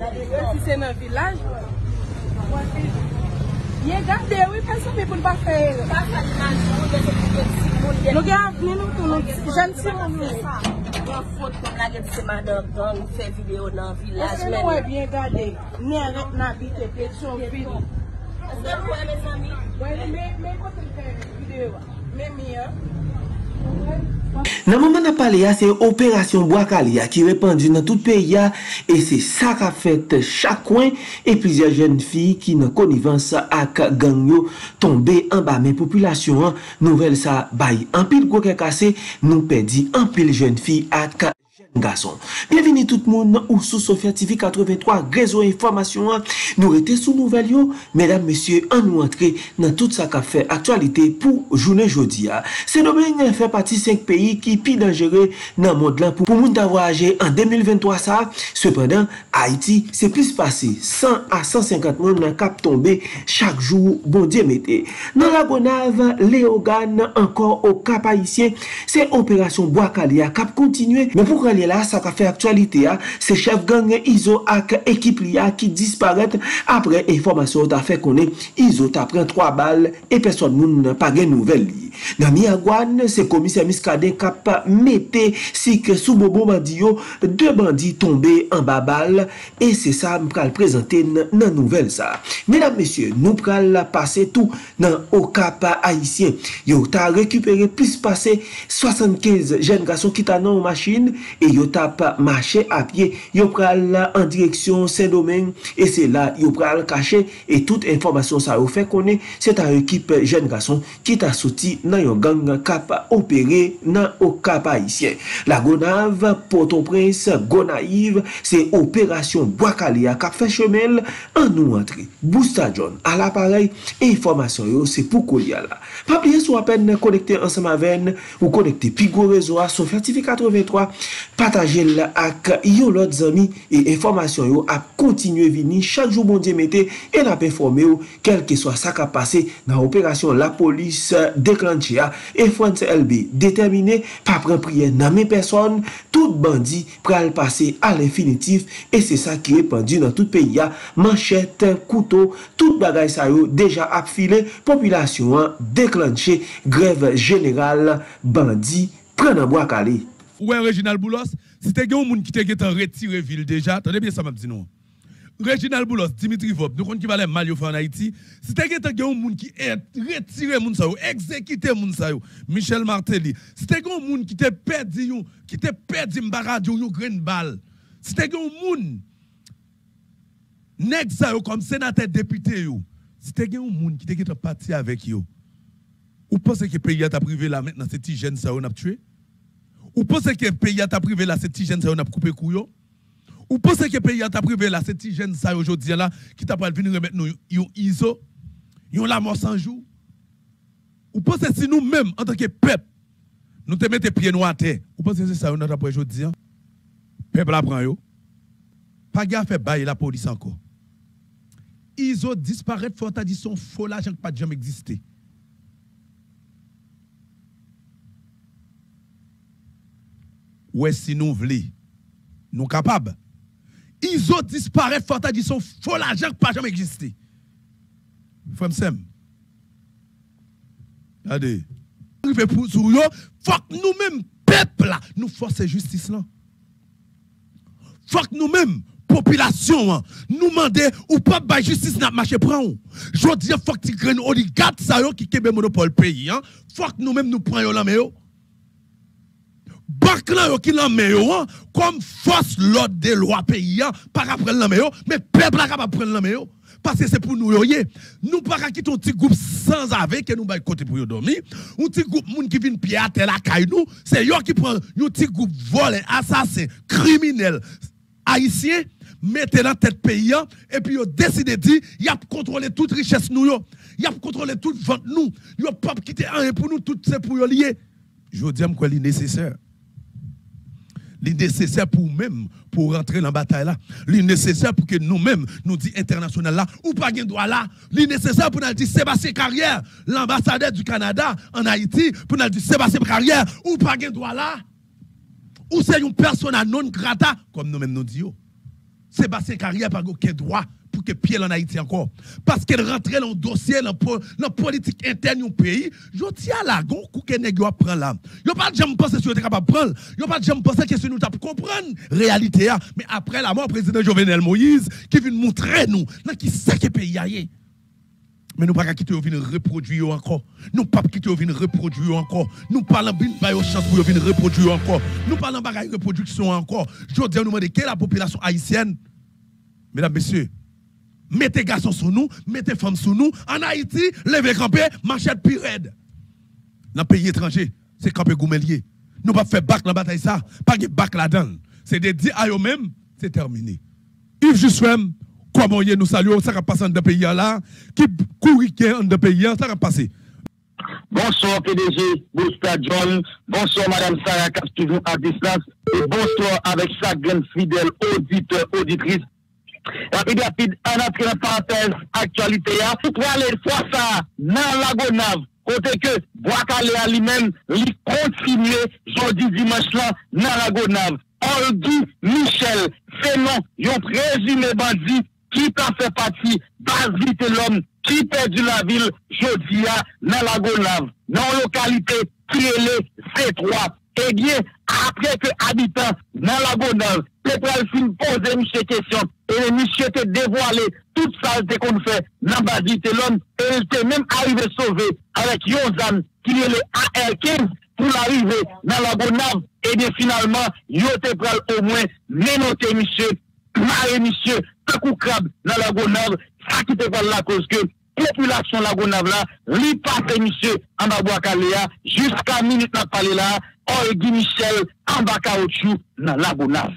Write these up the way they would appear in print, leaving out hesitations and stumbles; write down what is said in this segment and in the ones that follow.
Si c'est dans le village, il est gardé, oui, personne ne peut pas faire. Nous gardons, nous jeunes Simon. Faute comme la gueule de madame dans nous fait vidéo dans le village. Est-ce que nous avons bien gardé? Nous avons habité, pétion, ville. Est-ce que vous mes amis? Oui, mais quand on fait vidéo, mais mieux. Dans le moment où on a parlé, c'est l'opération Boakalia qui est répandue dans tout le pays et c'est ça qu'a fait chaque coin et plusieurs jeunes filles qui n'ont connivence avec gang tombé en bas. Mais population, nouvelle ça, bail en pile gros cassé, nous perdit en pile jeunes filles avec garçon. Bienvenue tout le monde ou sous Sophia TV 83 réseau information. Nous étions sous nouvelle mesdames messieurs en nous entrer dans tout ça qu'a fait actualité pour journée jeudi. Saint-Domingue fait partie 5 pays qui plus dangereux dans le monde là pour nous d'avoir agi en 2023 ça. Cependant Haïti c'est plus passé 100 à 150 personnes cap tombé chaque jour bon Dieu mettez. Dans la Gonave, Léogane encore au Cap Haïtien, c'est opération Boakalia cap continuer mais pour là, ça a fait actualité, c'est chef gang Iso ak équipe qui disparaît après information t'a fait connaître Iso t'a pris 3 balles et personne n'a pas de nouvelles. Dans Miagouane, c'est commissaire Miskadin cap mette si que sous bobo bandio 2 bandits tombés en bas balle et c'est ça m'pral présenter dans nouvelle ça. Mesdames messieurs, nous pral passer tout dans au Cap haïtien. Yo t'a récupéré plus passé 75 jeunes garçons qui t'a dans machine et yo t'a marché à pied, yo pral en direction Saint-Domingue et c'est là yo pral caché et toute information ça yo fait connaître c'est une équipe jeunes garçons qui t'a sorti dans yon gang cap opéré dans au Cap haïtien. La Gonave, Port-au-Prince, Gonaïve, c'est opération Boakalia cap fait chemin en nous entrer. Boosta John à l'appareil information yo c'est pour Kolia là. Pas oublier sur à peine connecté ensemble avec ou connecter Pigo réseau à Sophia TV 83 partager avec yon l'autre amis et information yo a continuer venir chaque jour bon Dieu mettez et n'a informé quel que soit ça qui a passé dans opération la police déclenchée et France LB déterminé par prendre prière dans mes personnes tout bandit pral passer à l'infinitif et c'est ça qui est répandu dans tout pays manchette couteau tout bagay ça yo déjà affilé population déclenché grève générale bandit prendre bois calé. Ouais, Réginald Boulos, si tu as un monde qui t'a retiré ville déjà, attendez bien ça m'a dit non. Réginald Boulos, Dimitri Vop, nous connaissons qui va les mal en Haïti. Si tu as un monde qui est retiré moun sa yo, exécuté moun sa yo, Michel Martelly. Si tu as un monde qui t'a perdu m'baradio yo green ball. Si tu as un monde nèg sa yo comme sénateur député yo. Si tu as un monde qui t'a parti avec yo. Ou pensez que le pays t'a privé là maintenant ces petits jeunes ça on a tué? Ou pensez que le pays t'a privé là ces petits jeunes ça on a coupé couillon? Ou pensez que le pays t'a privé là ces petits jeunes ça aujourd'hui là qui t'a pas venir remettre nous yon ISO, yon la mort sans jour? Ou pensez si nous même en tant que peuple nous te mettons pieds noirs à terre? Ou pensez que c'est ça on a pour aujourd'hui? Peuple apprend yo. Pas gars fait bailler la police encore. ISO disparaît faut ta dit son faux l'argent pas jamais existé. Ouais, si nous voulons, nous capables. ISO disparaît, faut dire son faux l'argent qui pas jamais existé. Frère Sem. Regardez. Faut que nous-mêmes, peuple là, nous forcer justice là. Faut que nous-mêmes, population, nous demander ou pas de justice n'a marché prend. Je dis faut que tu grennes oligarque ça qui kebe monopole pays. Faut que nous-mêmes nous prenions la main. Banque là qui l'en met comme force l'ordre des lois pays pas prendre la main mais peuple là capable prendre la main parce que c'est pour nous nous pas quitter un petit groupe sans avec que nous bail côté pour dormir un petit groupe moun qui vient pied à terre la caille nous c'est yo qui prend un petit groupe volé assassin criminel haïtien mettez dans tête pays et puis yo décidé dit y a contrôler toute richesse nous y a contrôler toute vente nous yo pas quitter rien pour nous tout c'est pour yo lié je dis quoi il est nécessaire. Nécessaire pour nous-mêmes, pour rentrer dans la bataille là. Nécessaire pour que nous-mêmes, nous dit international là, ou pas de droit là. Nécessaire pour nous dire Sébastien Carrière, l'ambassadeur du Canada en Haïti, pour nous dire Sébastien Carrière, ou pas de droit là. Ou c'est une personne non grata, comme nous-mêmes nous disons. Sébastien Carrière n'a aucun droit pour que pied en Haïti encore. Parce qu'elle rentrait dans le dossier, dans la politique interne du pays. Je dis à la gon, que nèg yo prend là. Yo pas jamais pensé que vous êtes capable de prendre. Yo pas jamais pensé que nous t'a comprendre réalité. Mais après la mort président Jovenel Moïse, qui vient montrer nous, qui sait que pays aille. Mais nous ne pouvons pas quitter venir reproduire encore. Nous ne pouvons pas quitter venir reproduire encore. Nous parlons de chance pour venir reproduire encore. Nous parlons de reproduction encore. Je veux dire, nous demandons quelle est la population haïtienne. Mesdames, messieurs, mettez garçons sur nous, mettez femmes sur nous. En Haïti, levez camper, machette pire raide. Dans le pays étranger, c'est camper goumelier. Nous ne pouvons pas faire bac dans la bataille ça. Pas de bac là-dedans. C'est de dire à eux-mêmes, c'est terminé. Yves Jussuem, comment nous saluons, ça va passer dans le pays là, qui court dans le pays, ça va passer. Bonsoir PDG, bonsoir John, bonsoir Madame Sarah Cap toujours à distance, et bonsoir avec chaque grande fidèle auditeur, auditrice. Rapide, en entrée en parenthèse, actualité, pour aller voir ça dans la Gonave, côté que Bois-Calais à lui-même, il continue, jeudi, dimanche là, dans la Gonave. Olgi Michel, c'est non, yon présumé bandit, qui t'a fait partie, base vite l'homme, qui perdu la ville, jeudi à, dans la Gonave, dans la localité, qui est le C3. Eh bien, après que habitants dans la Gonave, peut-être fin poser monsieur question, et monsieur te dévoilé toute saleté qu'on fait dans base vite l'homme, et il était même arrivé sauvé avec Yonzan, qui est le AR15, pour l'arrivée dans la Gonave, et bien finalement, yo te pral au moins ménoter monsieur, marrer monsieur, coup crabe dans la Gonave, ça qui te pral la cause que population la Gonave là, li passe monsieur en bas Bois-Calais jusqu'à minute n'a parlé là, Olgi Michel en bas caoutchouc dans la Gonave.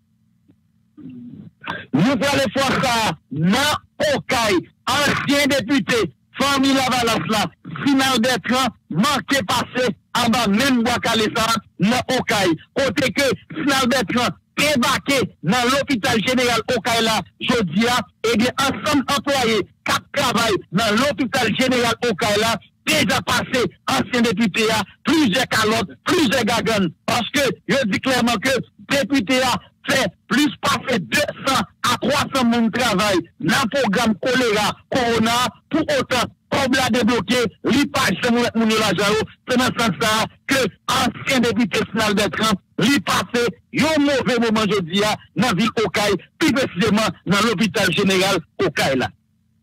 Nous allons faire ça dans Okaï, ancien député, famille Lavalas là, final Bertrand, manqué passé en bas même Bois-Calais ça, dans Okaï. Côté que final Bertrand, débarqué dans l'hôpital général Okaï là, jeudi, et bien ensemble employés, qui travaillent dans l'hôpital général Okaï là, déjà passé ancien député, plusieurs calottes, plusieurs gagans, parce que je dis clairement que député fait plus passer 200 à 300 moun travail dans le programme choléra, corona, pour autant, comme l'a débloqué, l'IPAG, c'est moun l'argent, c'est dans ce sens que ancien député Sinal Bertrand, li passé, yon mauvais moment jeudi, dans la ville Okaï, plus précisément dans l'hôpital général Okaï là.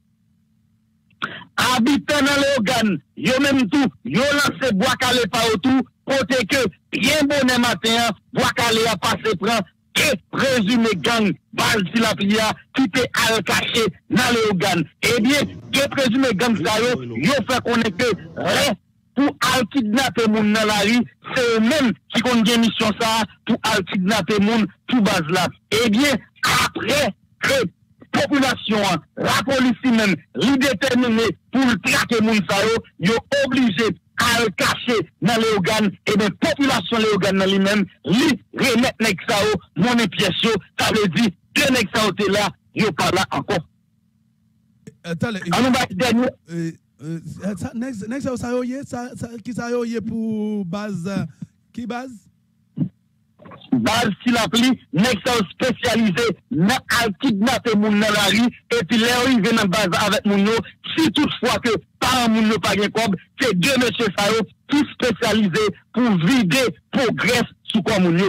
Habitants dans les organes, yo même tout, yo lancé Bois-Calais par autour, côté que, bien bonnet matin, Bois-Calais a passé prend, que présumé gang, Balti la plia, qui était al caché dans les organes. Eh bien, que présumé gang ça yo fait connaître que, pour al kidnapper moun dans la rue, c'est eux-mêmes qui ont une mission ça, pour al kidnapper moun, tout base là. Eh bien, après que, population, la police même, li déterminé pour traquer moun sa yo obligé à le cacher dans les organes, et bien, population les organes dans lui-même, li remet nek sa yo, mon pièce yo, ça veut dire, que nek sa yo te là, yo pas là encore. Attendez, nek sa yo qui sa yo pour base, qui base? Base qui l'appli, nek sa yo spécialisé dans al kidnapper moun dans la rue, et puis les arrivé dans base avec moun yo, si toutefois que par moun yo pas gen kob, c'est deux monsieur sa yo qui spécialisé pour vider pour graisse sous quoi moun yo.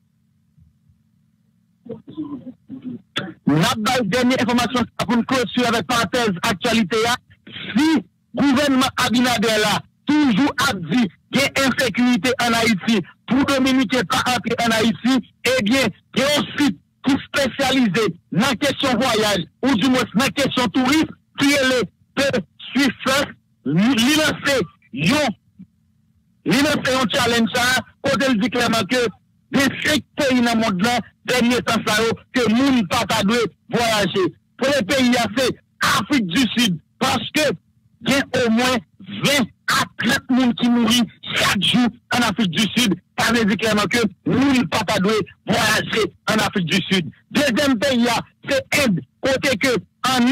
La dernière information pour une clôture avec parenthèse actualité là, si gouvernement Abinader là toujours a dit qu'il y a insécurité en Haïti pour Dominique pas entrer en Haïti, eh bien, il y a un site qui est spécialisé dans la question voyage ou du moins dans la question tourisme qui est le Suisse, il lance un challenge quand elle dit clairement que des 5 pays dans le monde là, dernier temps ça que moun pas doit voyager. Pour les pays c'est Afrique du Sud parce que il y a au moins 20 à 30 moun qui mourent chaque jour en Afrique du Sud. Ça veut dire clairement que moun pas doit voyager en Afrique du Sud. Deuxième pays c'est Inde. Côté que en Inde,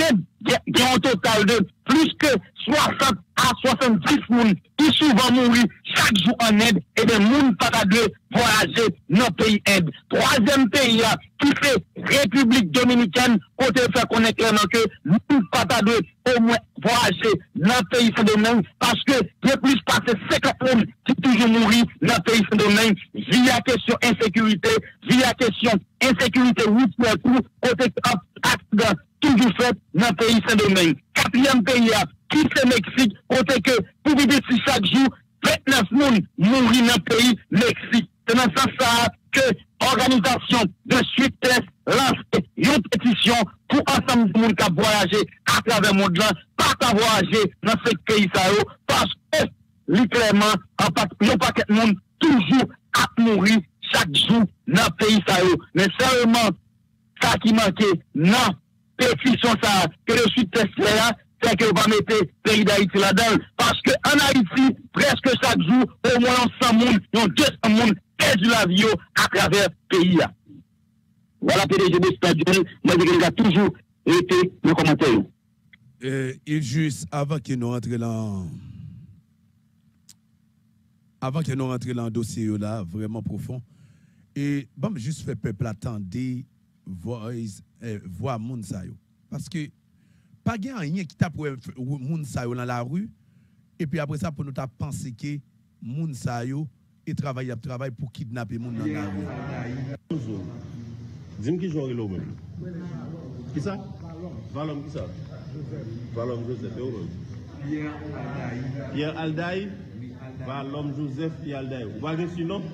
il y a un total de plus que 60 à 70 personnes qui souvent mourent chaque jour en aide et des gens pas de voyager dans le pays aide. Troisième pays qui fait République Dominicaine, côté faire connaître clairement que nous pas de au moins voyager dans le pays Saint-Domingue parce que il y a plus passé 50 personnes qui toujours mourir dans le pays Saint-Domingue via question insécurité, via question insécurité routière, côté accident toujours fait dans le pays Saint-Domingue. Quatrième pays qui c'est Mexique, côté que pour vivre ici chaque jour, 29 personnes mourent dans le pays Mexique. C'est dans ce sens que l'organisation de suite test lance une pétition pour ensemble de monde qui voyager à travers le monde, pas qu'à voyager dans ce pays parce que, clairement, un paquet de monde toujours à mourir chaque jour dans le pays. Mais seulement, ça qui manquait, non, pétition ça, que le suite test là, c'est que va mettre le pays d'Haïti là-dedans. Parce qu'en Haïti, presque chaque jour, au moins 100 personnes, 200 personnes perdu la vie à travers le pays. Voilà, PDG de Stadion, moi je dis qu'il a toujours été dans le commentaire. Et juste avant que nous rentrions dans le dossier là, vraiment profond, et bon, juste fait peuple attendre voir moun sa yo. Parce que pas gen rien qui t'a pour moun sa yo dans la rue, et puis après ça pour nous t'a penser que moun sa yo et travaille pour kidnapper moun dans la rue. Dis-moi qui joue là même. Qui ça? Valom qui ça? Valom Joseph. Pierre Aldaï. Valom Joseph Pierre Aldaï. Vous avez un nom?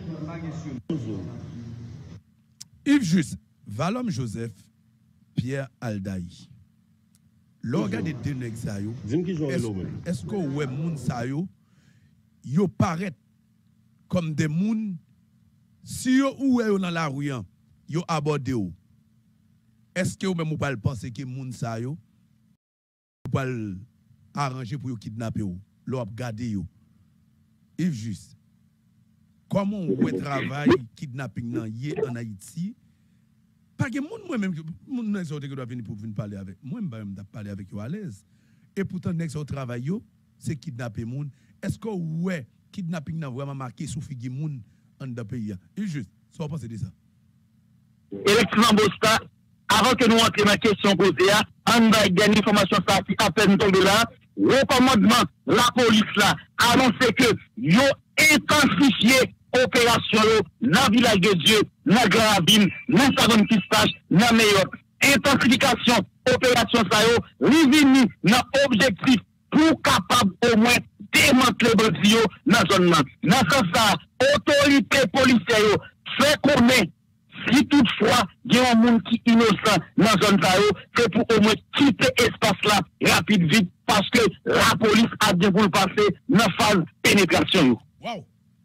Yves Juste, Valom Joseph Pierre Aldaï. L'organe de deux nèg sa yo. Dis-moi qui joue là même. Est-ce que ouais moun sa yo paraît comme des moun si yo ou dans la rue yo abordé ou. Est-ce que vous même pas penser que moun sa yo pas arranger pour yo kidnapper ou, l'op garder yo. Yves Juste. Comment on travail kidnapping nan yé en Haïti? Pas que moun moi même moun nèg qui doit venir pour venir parler avec moi même parler avec yo à l'aise. Et pourtant nèg au travail yo c'est kidnapper moun. Est-ce que ouais kidnapping n'a vraiment marqué sous figure moun en dans pays? Yves Juste, ça vous pensez de ça? Effectivement, Bosta, avant que nous entrions dans la question posée, on va gagner l'information qui à peine tombée là. Le commandement, la police là, a annoncé que ils ont intensifié l'opération dans le village de Dieu, dans la Gravine, dans la zone Pistache, dans Mayotte. Intensification, opération ça yo, revenu dans l'objectif pour capable au moins démanteler les bandits dans la zone là. Dans ce sens, autorité policière fait connaître. Si toutefois, il y a un monde qui est innocent dans la zone, c'est pour au moins quitter l'espace là, rapide, vite, parce que la police a bien pour le passer dans la phase pénétration. Wow!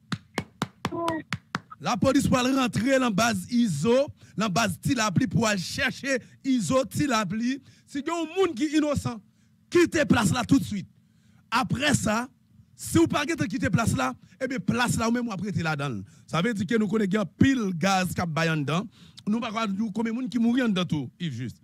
La police va rentrer dans la base ISO, dans la base Tilapli pour aller chercher ISO Tilapli. Si il y a un monde qui est innocent, quittez place là tout de suite. Après ça, si vous ne pouvez pas quitter place là, eh bien, place là, ou même après, là-dedans. Ça veut dire que nous connaissons pile gaz qui est en dedans. Nous ne pouvons pas dire combien de gens qui mourent dedans tout, Yves Juste.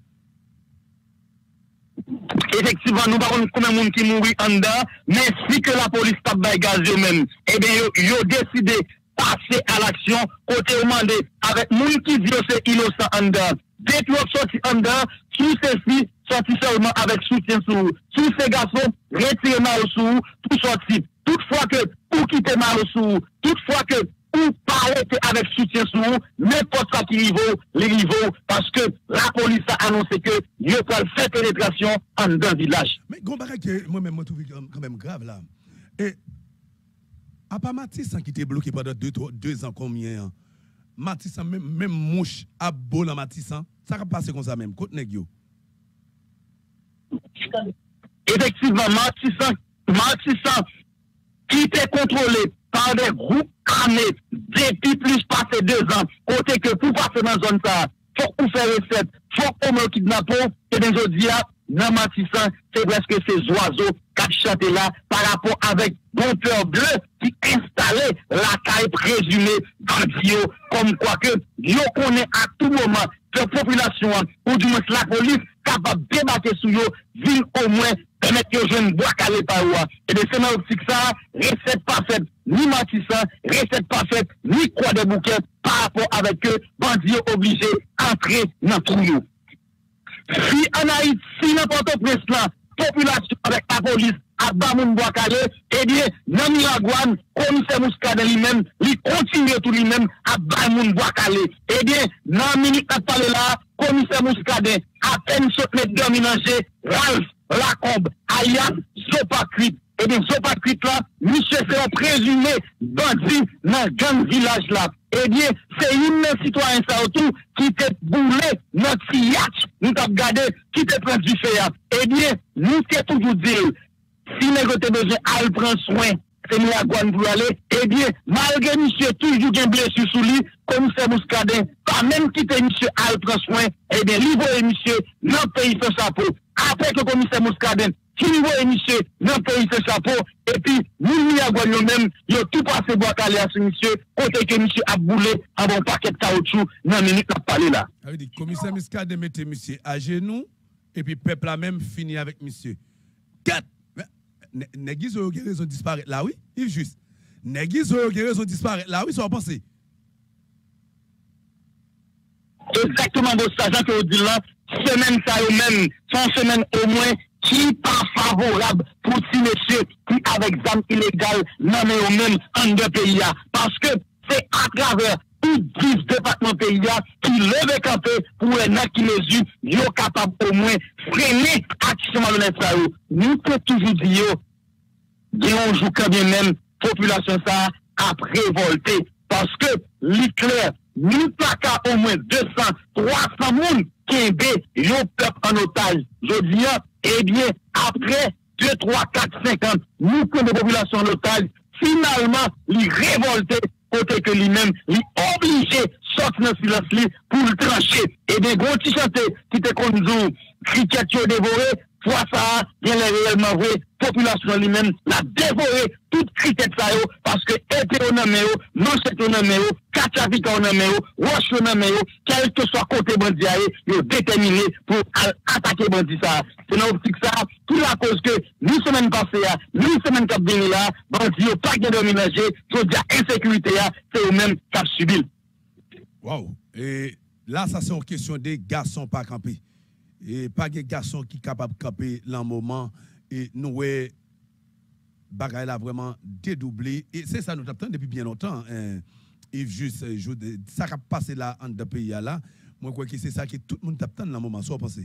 Effectivement, nous ne pouvons pas combien de gens qui mourent en dedans, mais si que la police tape by gaz eux-mêmes, eh bien, ils ont décidé de passer à l'action, côté demandé, avec les gens qui disent que c'est innocent en dedans. Dès que vous sortez en dedans, sous ces filles, sorti seulement avec soutien sous ces garçons, retirez mal sous, tout sorti. Toutefois que, ou quitter mal sous, toutefois que, ou parler avec soutien sous, n'importe quoi qui niveau, les niveaux, parce que la police a annoncé que, il peut faire pénétration en d'un village. Mais, moi-même, je trouve quand même grave là. Et, à part Matissan qui était bloqué pendant 2 ans, combien? Matissan, même mouche, à beau dans Matissan, ça va passer comme ça même, côté négio. Effectivement, Matissan, qui était contrôlé par des groupes armés depuis plus passé 2 ans, côté que pour passer dans la zone ça, faut qu'on fasse recette, faut qu'on me kidnappe, et bien je dis, dans Matissan, c'est presque ces oiseaux qui chantent là par rapport avec Bonpeur Bleu qui installait la caille présumée dans Dio, comme quoi que, yo connaît à tout moment la population, ou du moins la police, capable de débarquer sur eux, ville au moins, permettre que je ne bois calé par eux. Et de c'est dans l'optique ça, recette parfaite, ni matissant, recette parfaite, ni quoi de bouquet, par rapport avec eux, bandits obligés d'entrer dans tout nous. Si en Haïti, n'importe où là, population avec la police, à Bamoun Boakale, eh bien, dans Miragouane, commissaire Mouskade lui-même, il continue tout lui-même à Bamoun Boakale. Eh bien, dans minute à parler là, commissaire Mouskade, à peine sauté de dominanger, Ralph Lacombe, alias Zopakrit. Eh bien, Zopakrit là, monsieur c'est un présumé bandit dans le gang village là. Eh bien, c'est une citoyen ça autour qui t'a boulé notre yacht, nous t'a regardé, qui t'a pris du fer. Eh bien, nous t'ai toujours dit, si nous avons besoin, elle prend soin, c'est nous la guane pour aller. Eh bien, malgré monsieur toujours une blessure sous lui, commissaire Mouskadin, pas même quitter monsieur, elle prend soin, eh bien, lui voit monsieur, notre pays fait chapeau. Après que commissaire Mouskadin, qui voit monsieur, notre pays fait chapeau, et puis, nous, la guane nous-mêmes, il a tout passé bois calé à ce monsieur, côté que monsieur a boulé un bon paquet de caoutchouc, dans la minute, la parler là. Ça veut dire, commissaire Mouskadin mettait monsieur à genoux, et puis, peuple a même fini avec monsieur. 4. Nègis ont raison de disparaître là, oui, il juste. Nègis ont raison de disparaître là, oui, ça va penser. Exactement, vos agents que vous dites là, semaine ça eux-mêmes, sont semaine au moins, qui pas favorable pour si monsieur qui avec zam illégal, non mais eux-mêmes en deux pays. Parce que c'est à travers tout 10 départements pays qui lèvent campé pour les gens qui mesure, ils sont capables au moins freiner l'action de ça. Nous peut toujours dire, on joue quand même, population ça a révolté. Parce que l'éclair, nous pas qu'à au moins 200, 300 personnes qui ont un peuple en otage. Je dis, eh bien, après 2, 3, 4, 5 ans, nous prenons des populations en otage, finalement, ils révoltent. Côté que lui-même, il est obligé de sortir dans le silence pour le trancher. Et des gros petits chantés qui te conduisent, cricket dévoré, fois ça, bien réellement vrai, population lui-même, l'a dévoré tout cricket ça, parce que épée au nommé, manchette au nommé, kachavika au nommé, roche au nommé, quel que soit côté bandit, il est déterminé pour attaquer bandit ça. C'est une optique ça, tout la cause que, nous semaines passées, nous semaines qui viennent là, bandit, pas de dominager, faut dire insécurité, c'est eux-mêmes qui ont subi. Wow. Et là, ça c'est une question des garçons pas campés. Et pas des garçons qui sont capables de camper dans le moment. Et nous, bagaille là vraiment dédoublé. Et c'est ça nous attendons depuis bien longtemps. Et juste, ça qui a passé là en deux pays là, moi je crois que c'est ça que tout le monde attend dans le moment. Soit pensé.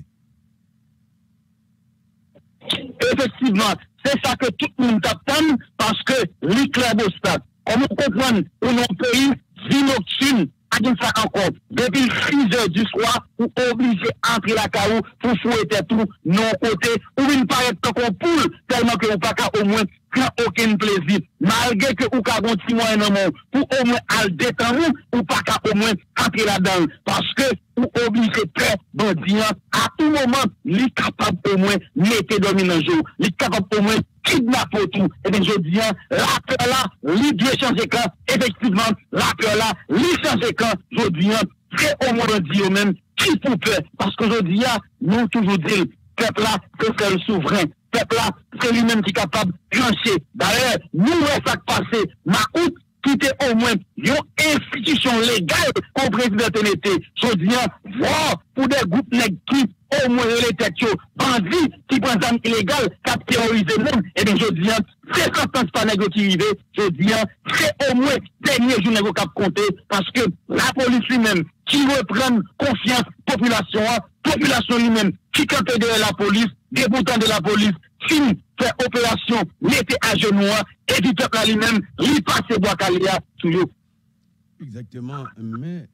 Effectivement, c'est ça que tout le monde attend parce que l'éclair de stade, comme on comprend, pour nos pays, vie nocturne, à ça encore, depuis 6 heures du soir, ou obligé d'entrer la caillou pour fouetter tout, non côté, ou une paraître comme poule, tellement que vous pas au moins prendre aucun plaisir. Malgré que vous avez un petit moyen dans le monde, pour au moins aller détendre, ou pas au moins entrer là-dedans. Parce que vous obligez très bandit, à tout moment, il est capable au moins de mettre dominant jour, il est capable au moins kidnapper tout. Et bien, je dis, la peur là, il doit changer quand, effectivement, la peur là, il change quand, je dis, c'est au moins dit eux-mêmes, qui pour peur. Parce que je dis, nous toujours dire, peuple là, c'est le souverain. Peuple là, c'est lui-même qui est capable de trancher. D'ailleurs, nous, ça passé, ma août, qui était au moins une institution légale comme président TNT. Je dis, voir pour des groupes qui au moins les têtes, bandits qui prennent des armes illégales, qui ont terrorisé le monde, et bien je dis, c'est sentence pas négocié qui arrive, je dis, c'est au moins dernier jour négocié qui a compté, parce que la police lui-même, qui reprend confiance, population lui-même, qui campe derrière la police, débutant de la police, qui fait opération, mettez à genoux, et du peuple lui-même, il passe bois calia, toujours. Exactement, mais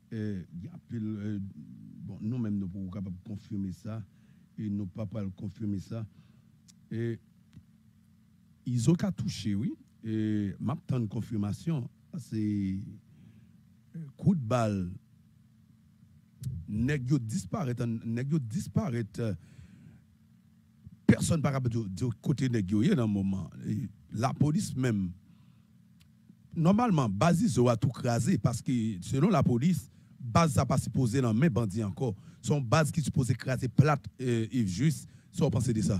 bon, nous-mêmes, nous pouvons capables de confirmer ça, et nous pas pas confirmer ça. Et ils ont qu'à toucher, oui. Et ma petite confirmation, c'est coup de balle. Nèg yo disparaît, personne pas capable de côté nèg yo dans un moment. La police même normalement Bazizo a tout crasé parce que selon la police base ça pas supposé dans mes bandits encore. Son base qui supposé écraser plate Yves Juste. Ça, vous pensez de ça?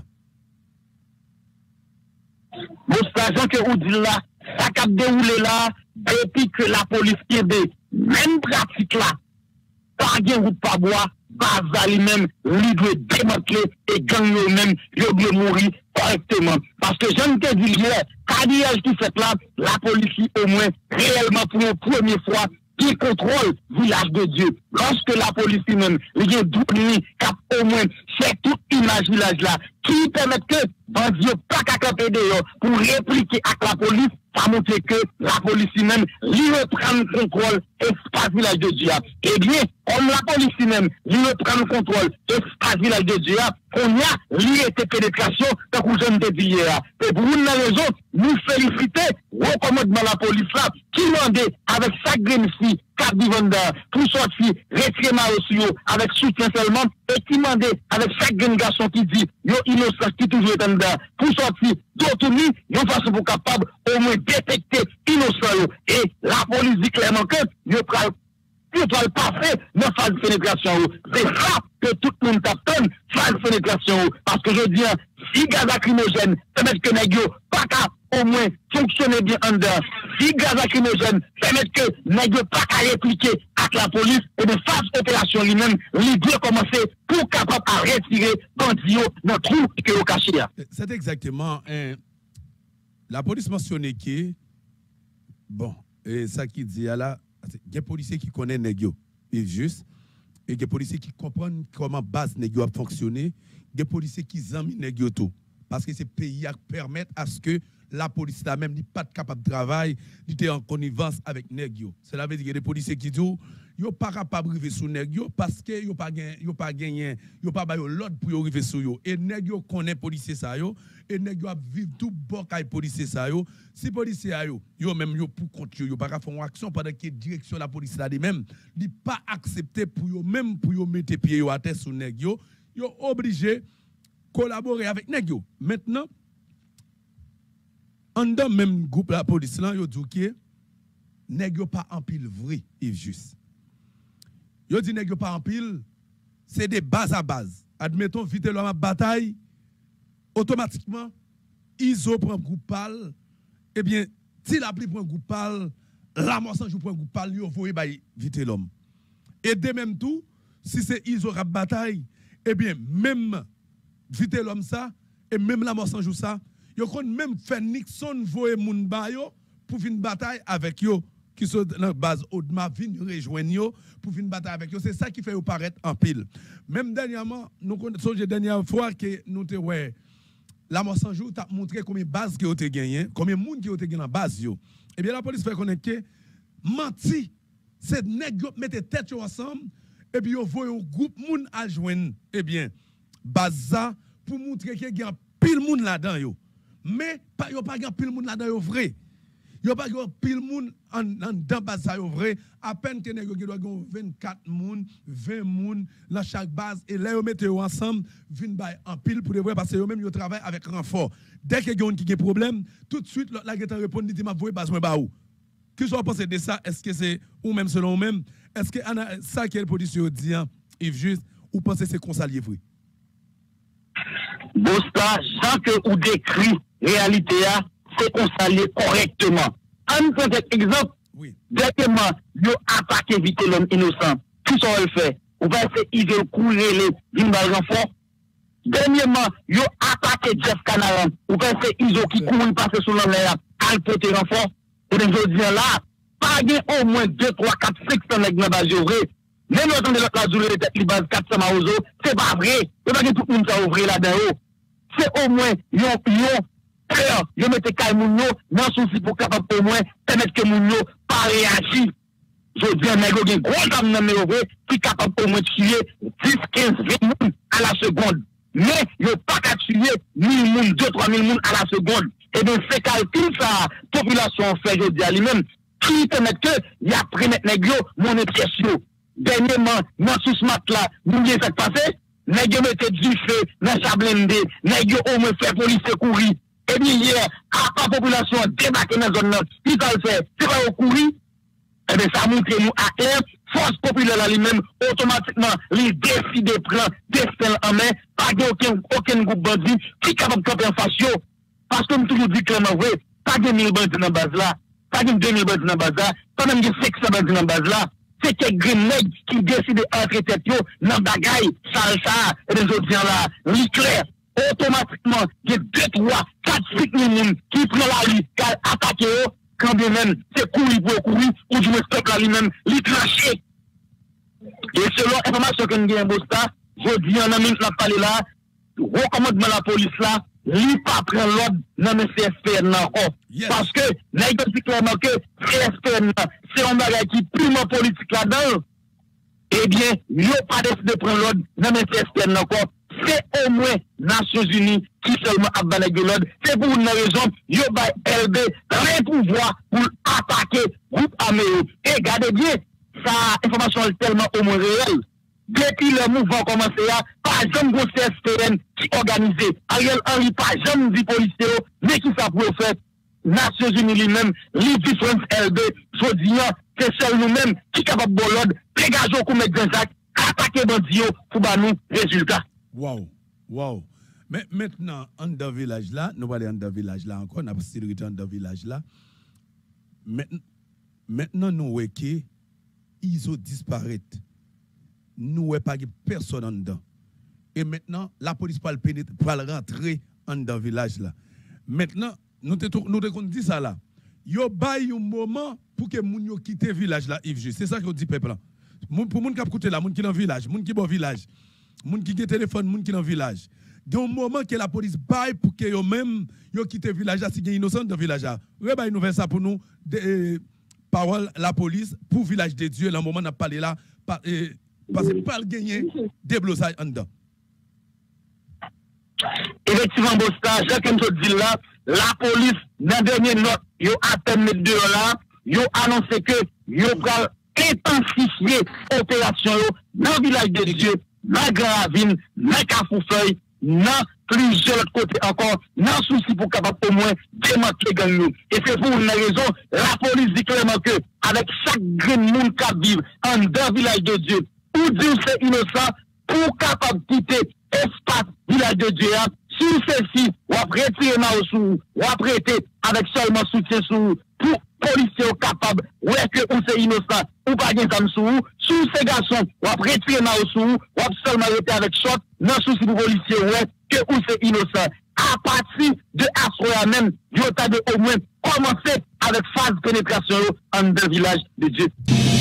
Bon, c'est que vous dites là, ça a déroulé là, depuis que la police qui est même pratique là, pas de route pas bois, base lui-même, lui doit démanteler et gang lui-même, il doit mourir correctement. Parce que je ne te dis hier, carrière qui fait là, la police au moins, réellement pour une première fois, qui contrôle le village de Dieu. Lorsque la police même, il y a 12 nuits, au moins, c'est toute image village là, qui permet que, bandit pas qu'à camper dehors, pour répliquer avec la police, ça montre que la police même, lui reprend le contrôle, espace village de Dieu. Eh bien, comme la police même, lui reprend le contrôle, espace village de Dieu, on y a, lui était pénétration, tant que je ne te dis hier. Et pour une raison, nous féliciter, recommandement la police là, qui demandait avec sa grande fille, carte du vendeur, pour sortir, retirer Marosio, avec soutien seulement, et qui demandait avec chaque grande garçon qui dit, yo innocent, qui toujours est en dedans, pour sortir, d'autres nuits, yo façon pour capable, au moins détecter innocent, et la police dit clairement que, yo pral, yo doit le passer dans phase de pénétration. C'est ça que tout le monde t'attend, phase de pénétration. Parce que je dis, si gaz lacrymogène, permettre que nèg yo pas qu'à au moins fonctionner bien en dedans. Si gaz lacrymogène, permettre que nèg yo pas qu'à répliquer avec la police, et de phase opération lui-même, lui doit commencer pour capable à retirer bandit dans le trou que yo caché. C'est exactement, la police mentionnait que, bon, et ça qui dit là, il y a des policiers qui connaissent Negio, et juste, et il y a des policiers qui comprennent comment base Negio a fonctionné, il y a des policiers qui aiment Negio tout. Parce que ces pays permettent à ce que la police là même n'est pas capable de travail, n'est en connivence avec Negio. Cela veut dire qu'il y a des policiers qui disent, ils ne sont pas capables de arriver sur Negio parce qu'ils n'ont pas gagné, ils n'ont pas l'ordre pour arriver sur eux. Et Negio connaît policiers ça yo, et Negio a vivre tout bon avec policiers ça yo. Si policiers yo même yo pour compte yo pas faire une action pendant que direction la police là même, ils pas accepté pour yo même pour yo mettre pied yo à terre sur Negio, yo obligé collaborer avec Negio. Maintenant en dans même groupe la police là yo dit que Negio pas en pile vrai, Yves Juste. Yo dit nèg yo pas en pile, c'est des base à base. Admettons vite l'homme à bataille, automatiquement ISO prend groupe pal, eh bien si la pli prend groupe pal, la morsan jou prend groupe pal, yo voye bay vite l'homme. Et de même tout, si c'est ISO rap bataille, eh bien même vite l'homme ça et même la morsan jou ça, yo kon même fait Nixon voye moun ba yo pour une bataille avec yo. Qui sont dans la base Audma viennent rejoindre pour une bataille avec eux. C'est ça qui fait paraître en pile. Même dernièrement, nous connaissons la dernière fois que nous te ouais la mort sans jour t'a montré combien de bases qui ont été gagné, combien de monde qui ont été gagné dans base yo. Eh bien la police fait connaître que menti, c'est nèg yo mettre tête ensemble et puis yo voyez un groupe monde à joindre. Eh bien base ça pour montrer que y a pile monde là-dedans yo. Mais pas yo pas pile monde là-dedans yo vrai. Yo pas pile moun en dans base ça vrai à peine que nèg yo doit 24 moun 20 moun dans chaque base et là yo mette yo ensemble vinn bay en pile pour de vrai parce que yo même yo travaille avec renfort dès que yon qui a problème tout de suite la geta répond dit m'a voyer base moi ba ou que vous pensez de ça est-ce que c'est ou même selon vous même est-ce que ça que le policier dit Yves Juste ou pensez c'est consalier vrai Bosta sans que ou décrit réalité c'est consalier correctement. Un exemple, oui. Directement, ils ont attaqué vite l'homme innocent. Tout ça, on le fait. On va essayer de courir les renforts. Dernièrement, ils ont attaqué Jeff Canaran. On va essayer ils ont qui courent passer sur l'air à porter renfort. Et je dis là, pas au moins 2, 3, 4, 500 nègres dans la base vrai. Même quand on est la journée de tête, les bases 400 maozo, c'est pas vrai. Il n'y a pas tout le monde qui a ouvert là-dedans. C'est au moins, yo mette kay moun yo nan souci pour capable au moins permettre que moun yo pas réagir. Je dis nèg yo gen gros dame nan yo qui capable au moins tuer 10 15 20 moun à la seconde. Mais yo pas qu'à tuer 1000 moun 2 3000 moun à la seconde. Et bien c'est calcul ça population fait je dis à lui-même qui permet que y a pris nèg yo mon pièce yo. Dernièrement dans sous ce mat là, nous ça passé nèg yo mette du feu dans sa blindé, nèg yo au moins fait police courir. Et bien hier, à la population débarquer dans la zone, ils ont fait, c'est pas au courir, et bien ça montre nous à l'air, force populaire là lui-même, automatiquement, il décide de prendre destin en main, pas aucun groupe bandit qui est capable de camper en face. Parce que nous toujours dit clairement vrai, pas de 1000 bandits dans la base là, pas de 2000 bandits dans la base là, pas même de 500 bandits dans la base là. C'est quelques nègres qui décident d'entrer tête dans la bagaille, ça, et les autres là, l'éclair. Automatiquement, il y a 2, 3, 4, 5 personnes qui prennent la rue, qui attaquent, quand bien même, c'est courir pour courir, ou du moins, peuple là lui-même, les trancher. Et selon l'information que nous avons Bosta, je dis en amont de parler là, recommandement la police là, lui pas prendre l'ordre dans le CSPN encore. Yes. Parce que, nous avons dit clairement que CSPN c'est un bagage qui est purement politique là-dedans. Eh bien, nous n'avons pas décidé de prendre l'ordre dans le CSPN encore. C'est au moins Nations Unies qui seulement a balayé l'ordre. C'est pour une raison, il y a LB rien pouvoir pour attaquer le groupe armé. Et regardez bien, ça, information est tellement au moins réelle. Depuis le mouvement commencé, pas jamais de CSPN qui organisé. Ariel Henry, pas jamais dit policiers, mais qui ça pour faire. Nations Unies lui-même, les différentes LB, je dis, c'est seul nous-mêmes qui est capable de l'ordre, dégager comme exact, attaquer bandits pour nous résultat. Wow. Mais maintenant, en dans le village là, nous allons dans le village là encore, nous allons dans le village là. Maintenant, nous voyons qu'ils ont disparu. Nous ne voyons pas personne en dedans. Et maintenant, la police va rentrer en dans le village là. Maintenant, nous te dit ça là. Yo bay un moment pour que moun yo quitte le village là, Yves. C'est ça qu'on dit peuple là. Pour moun k'ap koute là, moun qui dans le village, moun qui bon village. Moun qui a téléphone, moun qui dans le village. Il y a un moment que la police baille pour que yo même yo quitte le village si y a innocent dans le village. Ouais bah nous fait ça pour nous parole la police pour village de Dieu, le moment n'a parlé là parce que pas le gagner déblosage en dedans. Effectivement Bosta, Jacques me dit là, la police dans dernière note, yo atteint mes deux là, yo annoncé que yo va intensifier opération dans le village de Dieu. Dans Gravine, dans Cafoufeuille, dans plusieurs autres côtés encore, dans souci pour capable au moins démanteler gang. Et c'est pour une raison, la police dit clairement que avec chaque grand monde qui vit en dans le village de Dieu, pour dire c'est innocent, pour capable quitter espace village de Dieu, sur ceci, ou après retirer ou après avec seulement soutien sous pour policiers capables, ouais que ou c'est innocent, ou pas bien comme sous ces garçons, ou après retirer ou seulement rester avec shot, non souci pour policiers, ouais que ou c'est innocent. À partir de Assoya même, il y a au moins commencer avec phase de pénétration en deux villages de Dieu.